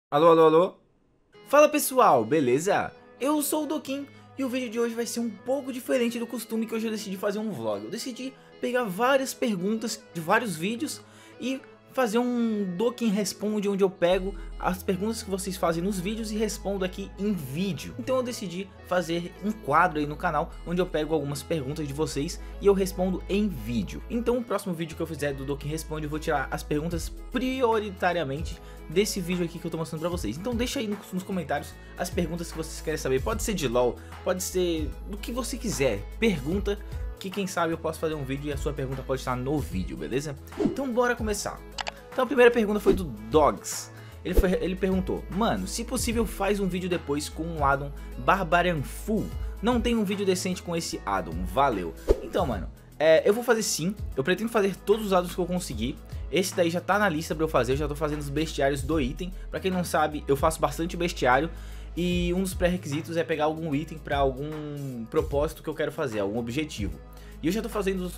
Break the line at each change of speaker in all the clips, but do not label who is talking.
Alô, alô, alô? Fala pessoal, beleza? Eu sou o Doquim e o vídeo de hoje vai ser um pouco diferente do costume, que hoje eu decidi fazer um vlog. Eu decidi pegar várias perguntas de vários vídeos e fazer um Doquim Responde, onde eu pego as perguntas que vocês fazem nos vídeos e respondo aqui em vídeo. Então eu decidi fazer um quadro aí no canal, onde eu pego algumas perguntas de vocês e eu respondo em vídeo. Então o próximo vídeo que eu fizer do Doquim Responde, eu vou tirar as perguntas prioritariamente desse vídeo aqui que eu tô mostrando pra vocês. Então deixa aí nos comentários as perguntas que vocês querem saber. Pode ser de LOL, pode ser do que você quiser. Pergunta, que quem sabe eu posso fazer um vídeo e a sua pergunta pode estar no vídeo, beleza? Então bora começar. Então a primeira pergunta foi do Dogs. Ele perguntou: mano, se possível faz um vídeo depois com um addon Barbarian Full. Não tem um vídeo decente com esse addon, valeu. Então mano, eu vou fazer sim. Eu pretendo fazer todos os addons que eu conseguir. Esse daí já tá na lista pra eu fazer. Eu já tô fazendo os bestiários do item. Pra quem não sabe, eu faço bastante bestiário. E um dos pré-requisitos é pegar algum item pra algum propósito que eu quero fazer, algum objetivo. E eu já tô fazendo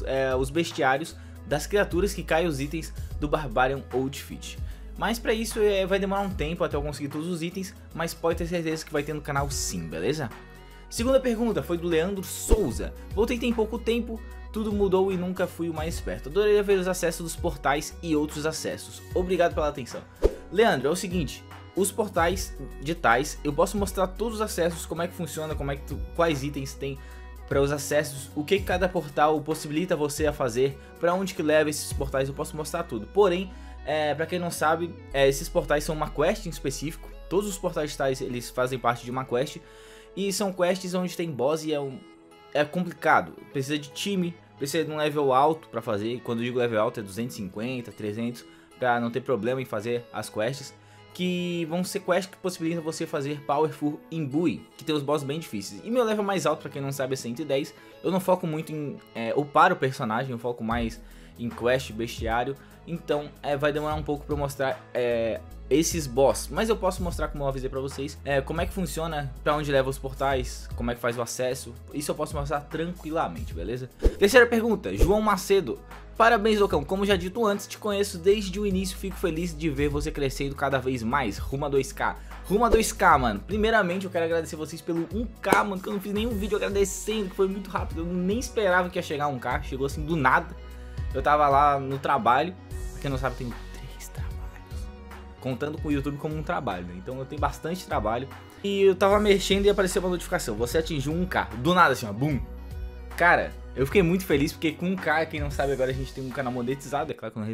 os bestiários das criaturas que caem os itens do Barbarian Outfit. Mas pra isso vai demorar um tempo até eu conseguir todos os itens, mas pode ter certeza que vai ter no canal sim, beleza? Segunda pergunta foi do Leandro Souza. Voltei tem pouco tempo, tudo mudou e nunca fui o mais esperto. Adoraria ver os acessos dos portais e outros acessos. Obrigado pela atenção. Leandro, é o seguinte, os portais de tais, eu posso mostrar todos os acessos, como é que funciona, quais itens tem para os acessos, o que cada portal possibilita você a fazer, para onde que leva esses portais, eu posso mostrar tudo. Porém, para quem não sabe, esses portais são uma quest em específico. Todos os portais de tais, eles fazem parte de uma quest. E são quests onde tem boss e é complicado. Precisa de time, precisa de um level alto para fazer. Quando eu digo level alto é 250, 300, para não ter problema em fazer as quests. Que vão ser quests que possibilitam você fazer Powerful Imbue, que tem os boss bem difíceis. E meu level mais alto, pra quem não sabe, é 110. Eu não foco muito em upar o personagem, eu foco mais em quest, bestiário. Então vai demorar um pouco pra eu mostrar esses boss. Mas eu posso mostrar, como eu avisei pra vocês, como é que funciona, pra onde leva os portais, como é que faz o acesso. Isso eu posso mostrar tranquilamente, beleza? Terceira pergunta, João Macedo. Parabéns, Docão, como já dito antes, te conheço desde o início, fico feliz de ver você crescendo cada vez mais, rumo a 2K. Rumo a 2K, mano. Primeiramente, eu quero agradecer vocês pelo 1K, mano, que eu não fiz nenhum vídeo agradecendo, que foi muito rápido, eu nem esperava que ia chegar a 1K, chegou assim do nada. Eu tava lá no trabalho, pra quem não sabe, eu tenho 3 trabalhos, contando com o YouTube como um trabalho, né? Então eu tenho bastante trabalho. E eu tava mexendo e apareceu uma notificação, você atingiu 1K, do nada assim, ó, boom. Cara, eu fiquei muito feliz porque com 1K, quem não sabe, agora a gente tem um canal monetizado. É claro que eu não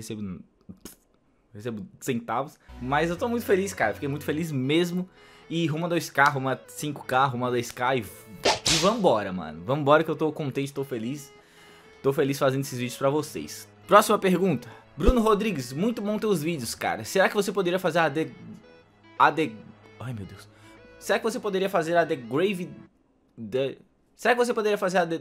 recebo centavos, mas eu tô muito feliz, cara. Fiquei muito feliz mesmo. E rumo a 2K, rumo a 5K, rumo a 2K e vambora, mano. Vambora que eu tô contente, tô feliz. Tô feliz fazendo esses vídeos pra vocês. Próxima pergunta. Bruno Rodrigues, muito bom teus vídeos, cara. Será que você poderia fazer ai, meu Deus. Será que você poderia fazer a The Grave... Será que você poderia fazer a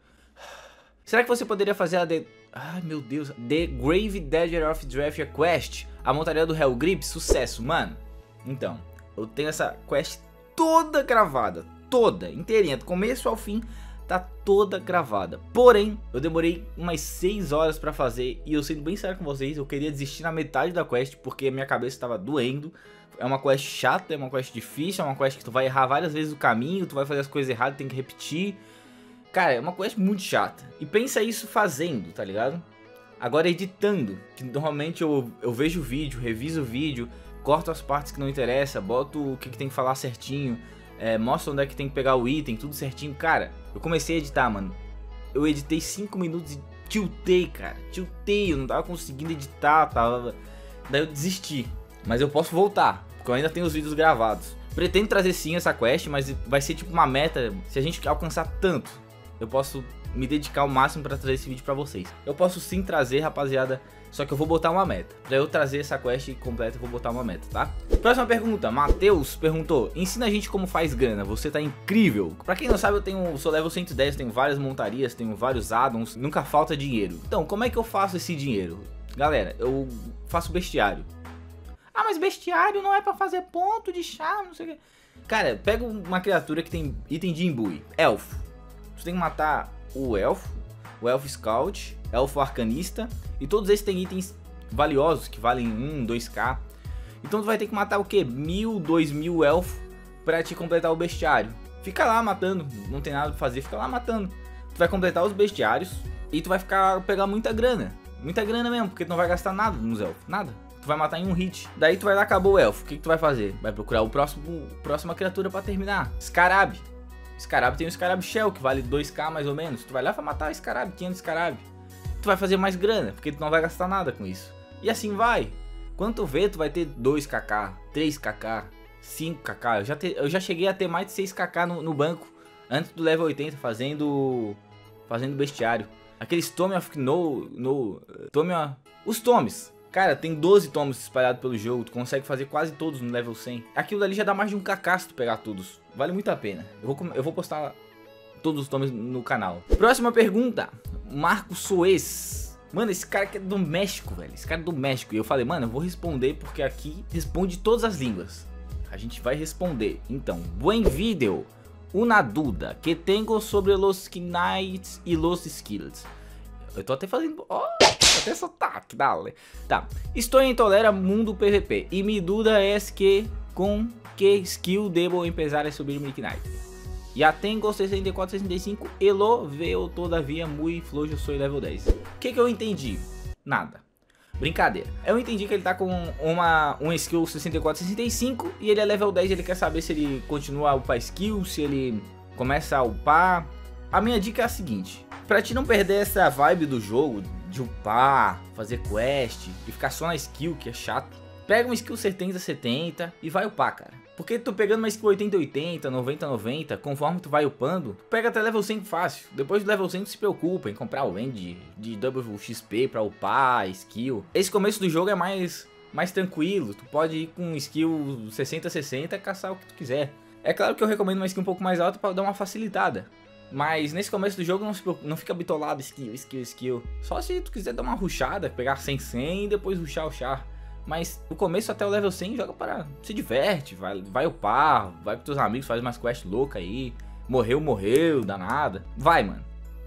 ai, meu Deus. The Grave Dagger of Draft Quest, a montaria do Hellgrip? Sucesso, mano. Então, eu tenho essa quest toda gravada. Toda, inteirinha, do começo ao fim. Tá toda gravada. Porém, eu demorei umas 6 horas pra fazer. E eu sendo bem sério com vocês, eu queria desistir na metade da quest, porque a minha cabeça tava doendo. É uma quest chata, é uma quest difícil, é uma quest que tu vai errar várias vezes o caminho, tu vai fazer as coisas erradas, tem que repetir. Cara, é uma quest muito chata. E pensa isso fazendo, tá ligado? Agora editando, que normalmente eu vejo o vídeo, reviso o vídeo, corto as partes que não interessam, boto o que tem que falar certinho, mostro onde é que tem que pegar o item, tudo certinho. Cara, eu comecei a editar, mano. Eu editei 5 minutos e tiltei, cara. Tiltei, eu não tava conseguindo editar, daí eu desisti. Mas eu posso voltar, porque eu ainda tenho os vídeos gravados. Pretendo trazer sim essa quest, mas vai ser tipo uma meta, se a gente alcançar tanto, eu posso me dedicar ao máximo pra trazer esse vídeo pra vocês. Eu posso sim trazer, rapaziada, só que eu vou botar uma meta. Pra eu trazer essa quest completa, eu vou botar uma meta, tá? Próxima pergunta, Matheus perguntou: ensina a gente como faz grana, você tá incrível. Pra quem não sabe, eu sou level 110, tenho várias montarias, tenho vários addons, nunca falta dinheiro. Então, como é que eu faço esse dinheiro? Galera, eu faço bestiário. Ah, mas bestiário não é pra fazer ponto de charme, não sei o que. Cara, pega uma criatura que tem item de imbue, elfo. Você tem que matar o elfo scout, elfo arcanista, e todos esses têm itens valiosos que valem 1, 2k. Então tu vai ter que matar o que? 1000, 2000 elfos pra te completar o bestiário. Fica lá matando, não tem nada pra fazer, fica lá matando. Tu vai completar os bestiários e tu vai pegar muita grana. Muita grana mesmo, porque tu não vai gastar nada nos elfos, nada. Tu vai matar em um hit. Daí tu vai lá, acabou o elfo. O que tu vai fazer? Vai procurar o próxima criatura pra terminar. Scarab. Scarab tem o Scarab Shell, que vale 2k mais ou menos. Tu vai lá pra matar o Scarab, 500 Scarab. Tu vai fazer mais grana, porque tu não vai gastar nada com isso. E assim vai. Quando tu vê, tu vai ter 2kk, 3kk, 5kk. Eu já cheguei a ter mais de 6kk no banco, antes do level 80, fazendo bestiário. Aqueles Tome of os Tomes. Cara, tem 12 tomos espalhados pelo jogo, tu consegue fazer quase todos no level 100. Aquilo dali já dá mais de um kk se tu pegar todos. Vale muito a pena. Eu vou postar todos os tomos no canal. Próxima pergunta. Marco Soez. Mano, esse cara aqui é do México, velho. Esse cara é do México. E eu falei, mano, eu vou responder porque aqui responde todas as línguas. A gente vai responder. Então, buen video. Una duda que tengo sobre los knights e los skills. Eu tô até fazendo... Ó, até sotaque, dale. Tá. Estou em Tolera mundo PVP. E mi duda es que com que skill debo empezar a subir mi knight. Ya tengo 64, 65 e lo veo todavia muy flojo, sou level 10. O que eu entendi? Nada. Brincadeira. Eu entendi que ele tá com um skill 64, 65 e ele é level 10, ele quer saber se ele continua a upar skill, se ele começa a upar. A minha dica é a seguinte: pra te não perder essa vibe do jogo, de upar, fazer quest e ficar só na skill, que é chato, pega uma skill 70, 70 e vai upar, cara. Porque tu pegando uma skill 80, 80, 90, 90, conforme tu vai upando, tu pega até level 100 fácil. Depois do level 100 tu se preocupa em comprar o end de WXP pra upar skill. Esse começo do jogo é mais tranquilo, tu pode ir com skill 60, 60 e caçar o que tu quiser. É claro que eu recomendo uma skill um pouco mais alta pra dar uma facilitada. Mas nesse começo do jogo não fica bitolado skill. Só se tu quiser dar uma rushada, pegar 100 e depois rushar o char. Mas no começo até o level 100 joga para... se diverte, vai upar, vai com teus amigos, faz umas quests loucas aí. Morreu, danada. Vai, mano.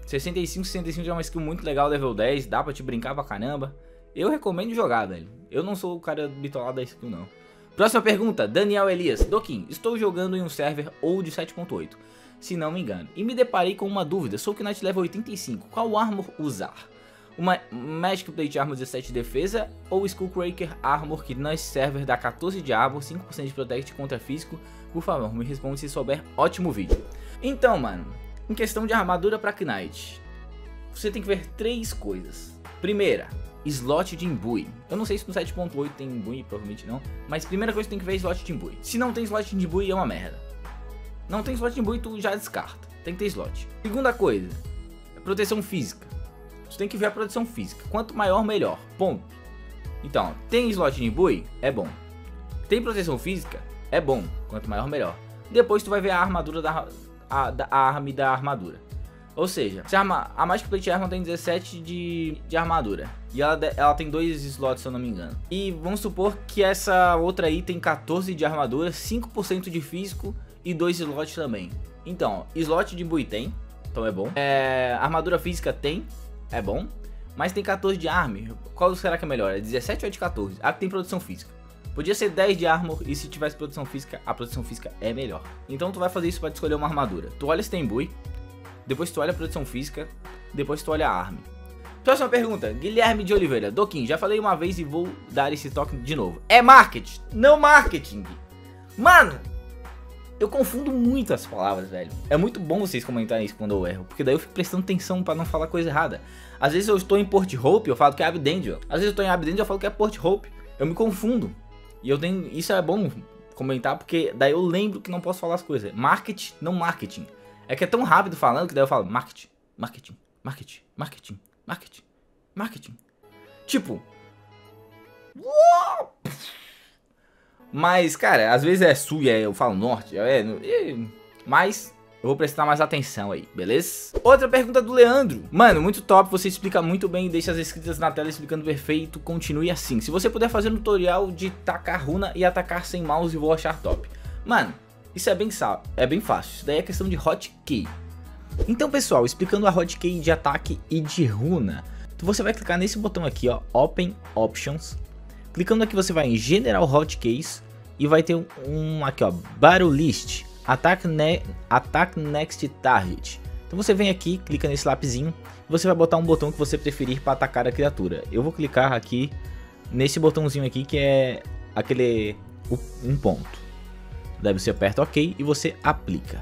65 já é uma skill muito legal, level 10, dá pra te brincar pra caramba. Eu recomendo jogar, velho. Eu não sou o cara bitolado da skill, não. Próxima pergunta, Daniel Elias. Doquim, estou jogando em um server old 7.8, se não me engano, e me deparei com uma dúvida. Sou Knight level 85, qual armor usar? Uma Magic Plate Armor 17 de defesa ou Skullcracker Armor que nesse server dá 14 de armor, 5% de protect contra físico? Por favor, me responde se souber, ótimo vídeo. Então, mano, em questão de armadura pra Knight, você tem que ver 3 coisas. Primeira, slot de imbue. Eu não sei se no 7.8 tem imbue, provavelmente não, mas primeira coisa que tem que ver é slot de imbue. Se não tem slot de imbue é uma merda. Não tem slot de imbue, tu já descarta, tem que ter slot. Segunda coisa, proteção física. Tu tem que ver a proteção física. Quanto maior, melhor. Ponto. Então, tem slot de imbue? É bom. Tem proteção física? É bom. Quanto maior, melhor. Depois tu vai ver a armadura da armadura. Ou seja, se a Magic Plate Armor tem 17 de armadura. E ela tem 2 slots, se eu não me engano. E vamos supor que essa outra aí tem 14 de armadura, 5% de físico e 2 slots também. Então, slot de imbue tem. Então é bom. Armadura física tem. É bom, mas tem 14 de armor. Qual será que é melhor? É 17 ou é de 14? Ah, tem produção física. Podia ser 10 de armor e se tivesse produção física, a produção física é melhor. Então tu vai fazer isso para escolher uma armadura. Tu olha se tem imbue, depois tu olha a produção física, depois tu olha a arma. Próxima pergunta, Guilherme de Oliveira. Doquim, já falei uma vez e vou dar esse toque de novo. É marketing, não marketing. Mano, eu confundo muito as palavras, velho. É muito bom vocês comentarem isso quando eu erro, porque daí eu fico prestando atenção pra não falar coisa errada. Às vezes eu estou em Port Hope, eu falo que é Abdangel. Às vezes eu estou em Abdangel, eu falo que é Port Hope. Eu me confundo. E isso é bom comentar, porque daí eu lembro que não posso falar as coisas. Marketing, não marketing. É que é tão rápido falando que daí eu falo marketing. Tipo... Mas, cara, às vezes é sul e eu falo norte, mas eu vou prestar mais atenção aí, beleza? Outra pergunta do Leandro. Mano, muito top, você explica muito bem e deixa as escritas na tela explicando perfeito, continue assim. Se você puder fazer um tutorial de tacar runa e atacar sem mouse, eu vou achar top. Mano, isso é bem fácil, isso daí é questão de hotkey. Então, pessoal, explicando a hotkey de ataque e de runa, você vai clicar nesse botão aqui, ó, Open Options. Clicando aqui você vai em General Hotkeys e vai ter aqui ó, Battle List, Attack Next Target. Então você vem aqui, clica nesse lapisinho, você vai botar um botão que você preferir para atacar a criatura. Eu vou clicar aqui nesse botãozinho aqui que é um ponto. Daí você aperta OK e você aplica.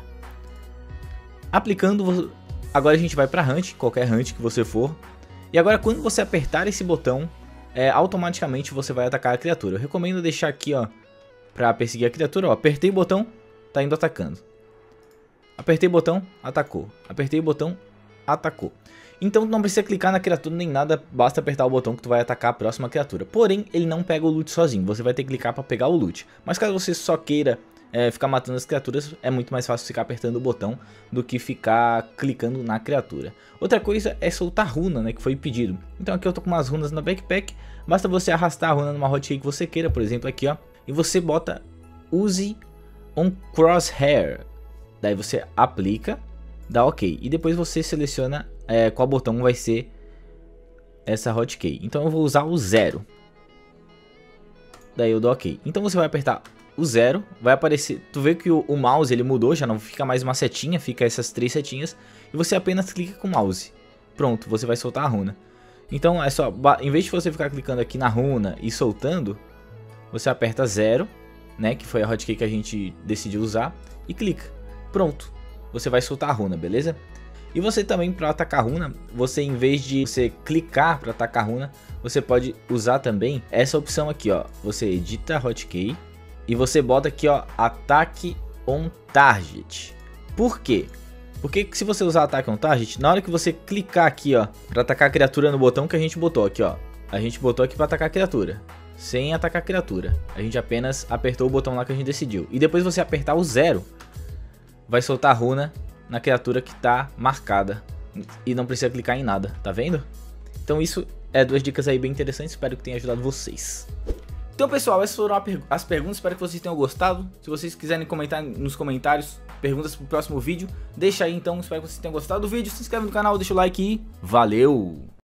Aplicando, agora a gente vai para Hunt, qualquer Hunt que você for. E agora quando você apertar esse botão, automaticamente você vai atacar a criatura. Eu recomendo deixar aqui ó, para perseguir a criatura. Ó, apertei o botão, tá indo atacando. Apertei o botão, atacou. Apertei o botão, atacou. Então não precisa clicar na criatura nem nada, basta apertar o botão que tu vai atacar a próxima criatura. Porém, ele não pega o loot sozinho, você vai ter que clicar para pegar o loot. Mas caso você só queira ficar matando as criaturas, é muito mais fácil ficar apertando o botão do que ficar clicando na criatura. Outra coisa é soltar runa, né, que foi pedido. Então aqui eu tô com umas runas na backpack, basta você arrastar a runa numa hotkey que você queira, por exemplo aqui ó, e você bota Use on Crosshair. Daí você aplica, dá OK. E depois você seleciona qual botão vai ser essa hotkey. Então eu vou usar o 0. Daí eu dou OK. Então você vai apertar o 0, vai aparecer, tu vê que o mouse ele mudou, já não fica mais uma setinha, fica essas 3 setinhas. E você apenas clica com o mouse. Pronto, você vai soltar a runa. Então é só, em vez de você ficar clicando aqui na runa e soltando, você aperta 0, né, que foi a hotkey que a gente decidiu usar, e clica. Pronto, você vai soltar a runa, beleza? E você também, para atacar a runa, você em vez de você clicar para atacar a runa, você pode usar também essa opção aqui, ó. Você edita a hotkey e você bota aqui, ó, Attack on Target. Por quê? Porque se você usar Attack on Target, na hora que você clicar aqui, ó, para atacar a criatura no botão que a gente botou aqui, ó. A gente botou aqui para atacar a criatura, sem atacar a criatura. A gente apenas apertou o botão lá que a gente decidiu. E depois você apertar o 0, vai soltar a runa na criatura que tá marcada e não precisa clicar em nada, tá vendo? Então isso é 2 dicas aí bem interessantes, espero que tenha ajudado vocês. Então pessoal, essas foram as perguntas, espero que vocês tenham gostado. Se vocês quiserem comentar nos comentários perguntas pro próximo vídeo, deixa aí então, espero que vocês tenham gostado do vídeo, se inscreve no canal, deixa o like e valeu!